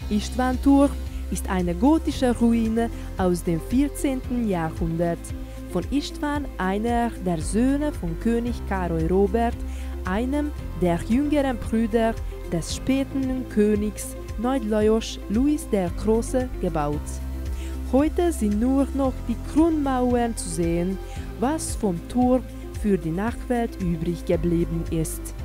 Istvan-Turm ist eine gotische Ruine aus dem 14. Jahrhundert. Von Istvan, einer der Söhne von König Karol Robert, einem der jüngeren Brüder des späten Königs Neudlajos Louis der Große, gebaut. Heute sind nur noch die Grundmauern zu sehen, was vom Turm für die Nachwelt übrig geblieben ist.